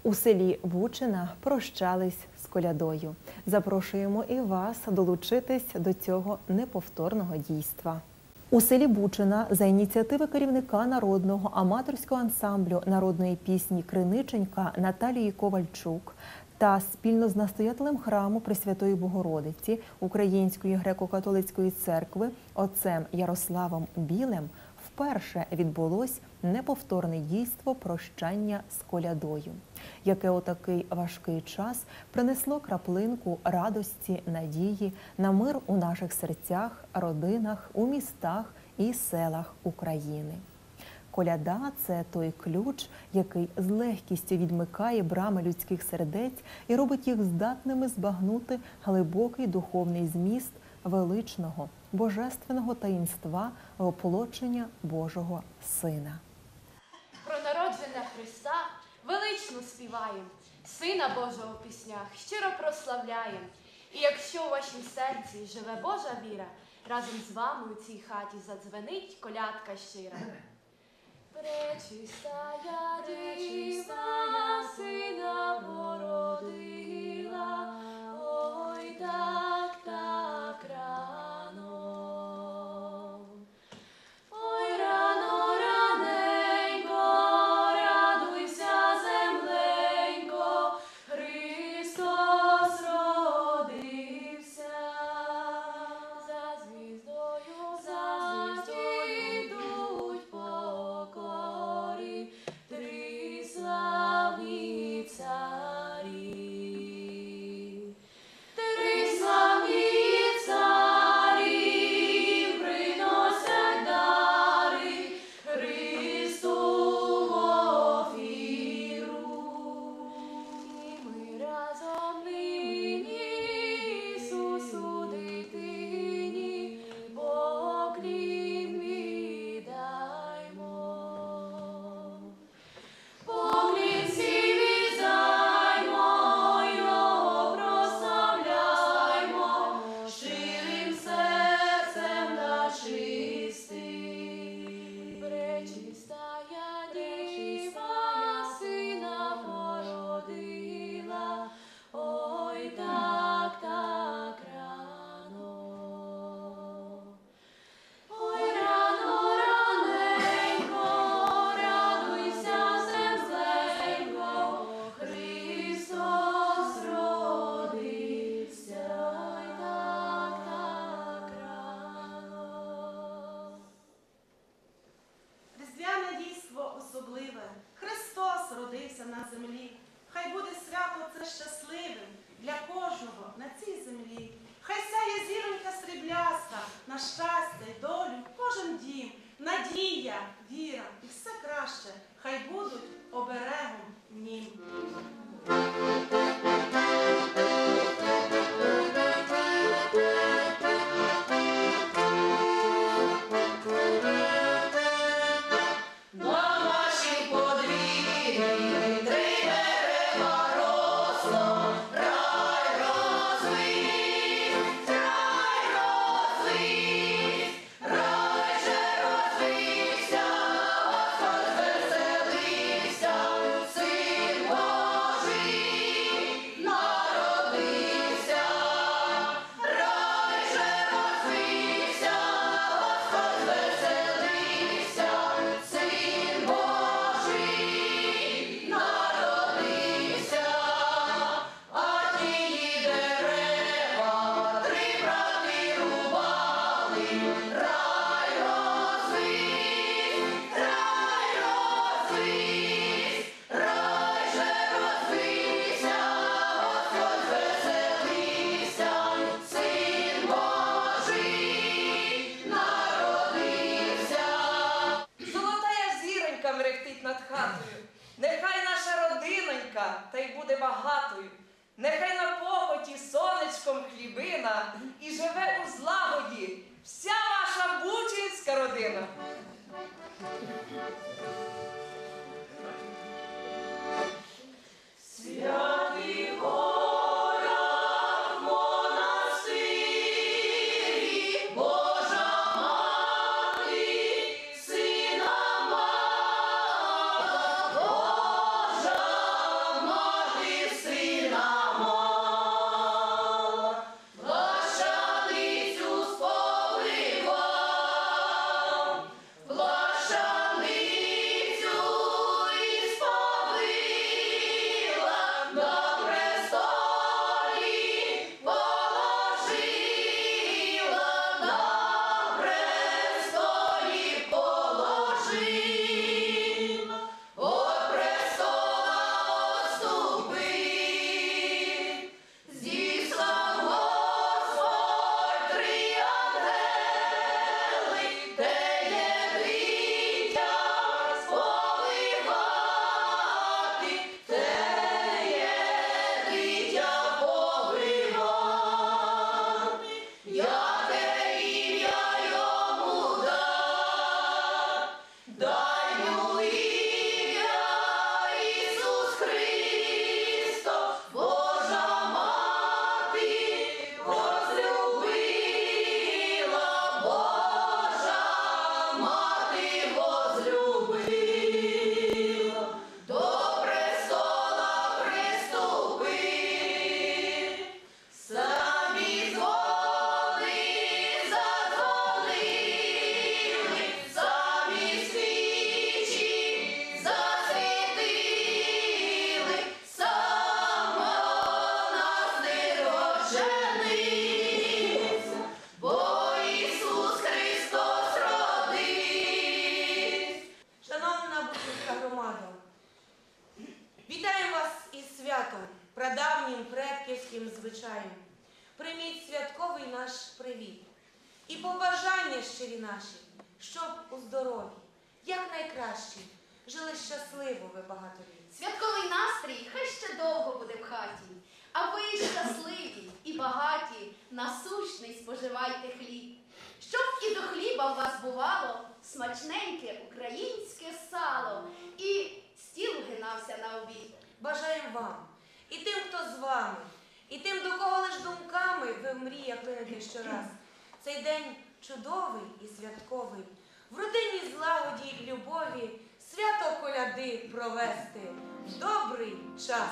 У селі Бучина прощались з колядою. Запрошуємо і вас долучитись до цього неповторного дійства. У селі Бучина за ініціативи керівника народного аматорського ансамблю народної пісні «Криниченька» Наталії Ковальчук та спільно з настоятелем храму Пресвятої Богородиці Української греко-католицької церкви отцем Ярославом Білим вперше відбулось неповторне дійство прощання з колядою, яке у такий важкий час принесло краплинку радості, надії на мир у наших серцях, родинах, у містах і селах України. Коляда – це той ключ, який з легкістю відмикає брами людських сердець і робить їх здатними збагнути глибокий духовний зміст величного, божественного таїнства воплочення Божого Сина. Про народження Христа велично співаєм, Сина Божого в піснях щиро прославляєм. І якщо у вашім серці живе Божа віра, разом з вами у цій хаті задзвенить колядка щира. Пречистая Діва Сина породила, ой, так рано. Ой, рано, раненько, радуйся, земленько, Христос родився. За звіздою йдуть покорі три славні царі. Три славні царі приносять дари Христу в офіру. І ми разом нині Ісусу дитині поклін віддаймо. Поклін сій віддаймо, його прославляймо, щирим серцем та чистим. Пречистая Діва Сина породила, ой, так рано. Ой, рано, раненько, радуйся, земленько, Христос родився, ой, так рано. Різдвяне дійство особливе. Христос родився на землі. Хай буде свято це щасливим для кожного на цій землі. Хай сяє зіронька срібляста на щастя й долю кожен дім. Надія, віра і все краще. Хай будуть оберегом нім. На нашім подвір'ї три дерева росло, рай розвив, рай же розвився, Господь веселився, Син Божий народився. Рай же розвився, Господь веселився, Син Божий народився. А тії дерева три брати рубали, рай розвив, рай же розвився, Господь веселився, Син Божий народився. Золотая зіронька мерехтить над хатою. Нехай наша родинонька та й буде багатою. Нехай на похоті сонечком хлібина і живе у злагоді вся ваша бучинська родина. Святий горах монастирі, Божа мати, Сина мала, Божа мати. блажим, от престола отступи, зіслав Господь 3 ангели, теє дитя сповивати, теє дитя повивати, яке ім'я йому дай йому ім'я Ісус Христос, Божа Мати возлюбила, Божа Мати возлюбила, до престола приступи, самі дзвони задзвонили, самі свічі засвітили, сам монастир розчинився, бо Ісус Христос родився. Шановна Бутівська громада, вітаємо вас із святом, прадавнім предківським звичаєм. Прийміть святковий наш привіт і побажання щирі наші, щоб у здоров'ї, якнайкраще, жили щасливо ви багато літ. Святковий настрій хай ще довго буде в хаті, а ви щасливі і багаті, насущний споживайте хліб. Щоб і до хліба у вас бувало смачненьке українське сало, і стіл гинався на обід. Бажаємо вам і тим, хто з вами, і тим, до кого лиш думками ви в мріях линете щораз. Цей день чудовий і святковий, в родині злагоді й любові, свято коляди провести в добрий час.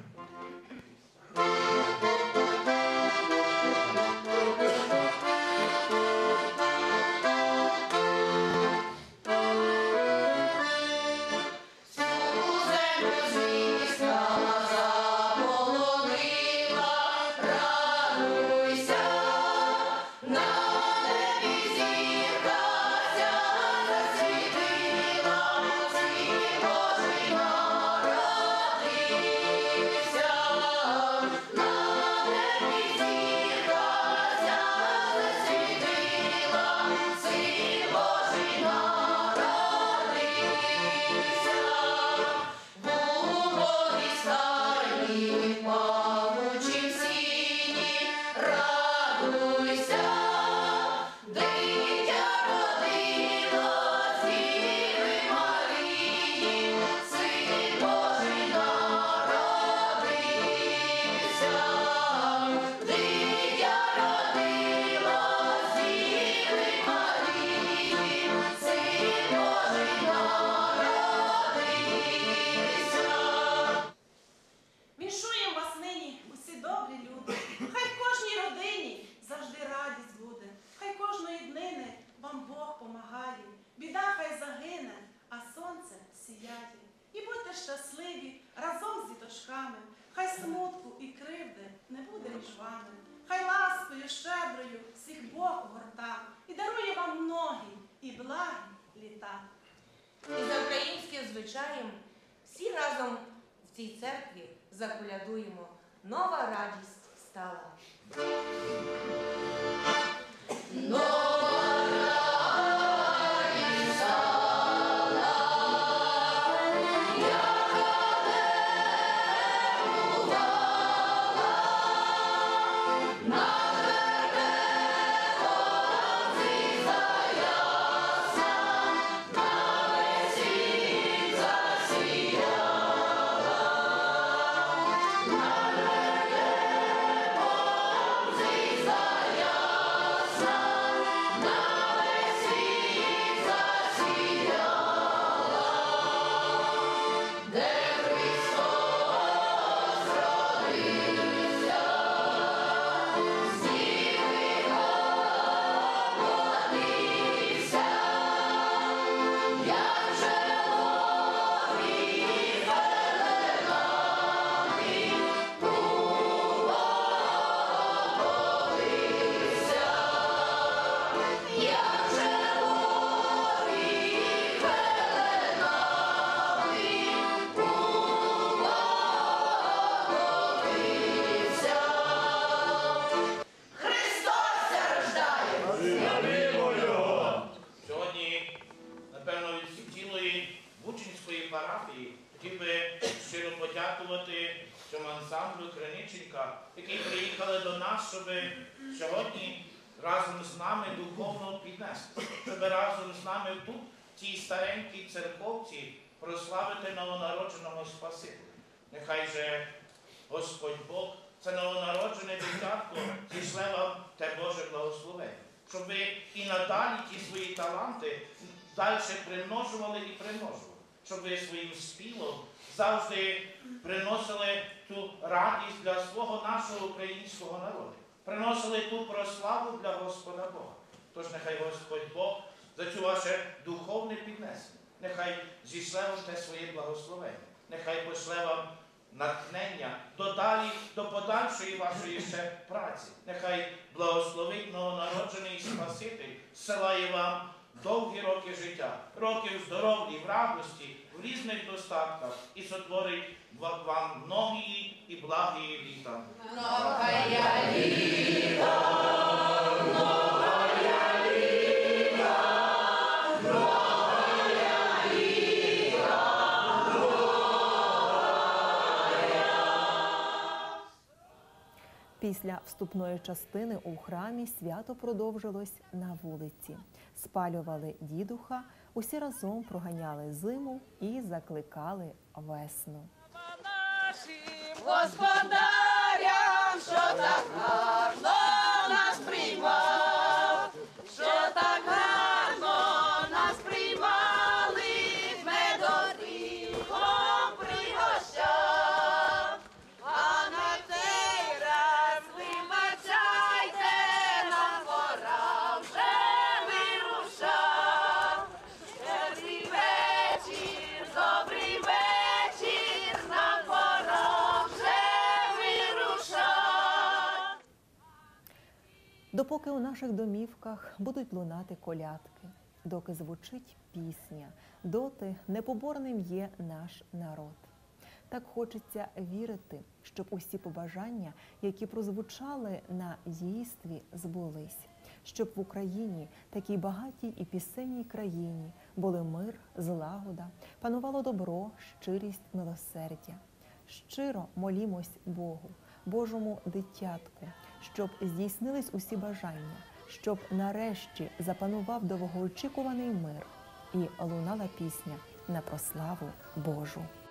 Всю землю звістка заполонила, радуйся, на небі зірка ся засвітила, Син Божий народився, на небі зірка ся засвітила, Син Божий народився. Убогий стайні в павучім сіні, радуйся, дитя родилось Діви Марії, Син Божий народився, дитя родилось Діви Марії, Син Божий народився. Віншуємо вас нині, усі добрі люди. Хай в кожній родині завжди радість буде. Хай кожної днини вам Бог помагає. Біда хай загине, а сонце сіяє. І будьте щасливі разом з діточками. Хай смутку і кривди не буде між вами. Хай ласкою щедрою всіх Бог горта і дарує вам многі і благі літа. І за українським звичаєм всі разом в цій церкві заколядуємо. Нова радість стала. Засіяла, парафії. Хотів би щиро подякувати цьому ансамблю Криниченька, які приїхали до нас, щоб сьогодні разом з нами духовно піднести, щоб разом з нами тут, в цій старенькій церковці, прославити новонародженого Спасителя. Нехай же Господь Бог, це новонароджене дитятко, зійшле вам те Боже благословення, щоб ви і надалі ті свої таланти далі примножували і примножували, щоб ви своїм співом завжди приносили ту радість для свого нашого українського народу, приносили ту прославу для Господа Бога. Тож нехай Господь Бог за цю ваше духовне піднесення, нехай зійшле вам те своє благословення, нехай пошле вам натхнення до подальшої вашої ще праці. Нехай благословить новонароджений Спаситель, зсилає вам довгі роки життя, роки в здоров'ї, в радості, в різних достатках і сотворить вам многі і благі літа. Після вступної частини у храмі свято продовжилось на вулиці. Спалювали дідуха, усі разом проганяли зиму і закликали весну. Господарям, що так гарно нас приймав, що так гарно нас приймали, медоріхом пригощав. А на цей раз вибачайте, нам пора вже вирушав. Добрий вечір, нам пора вже вирушав. Допоки у наших домівках будуть лунати колядки, доки звучить пісня, доти непоборним є наш народ. Так хочеться вірити, щоб усі побажання, які прозвучали на дійстві, збулись. Щоб в Україні, такій багатій і пісенній країні, були мир, злагода, панувало добро, щирість, милосердя. Щиро молімось Богу, Божому дитятку, щоб здійснились усі бажання, щоб нарешті запанував довгоочікуваний мир і лунала пісня на прославу Божу.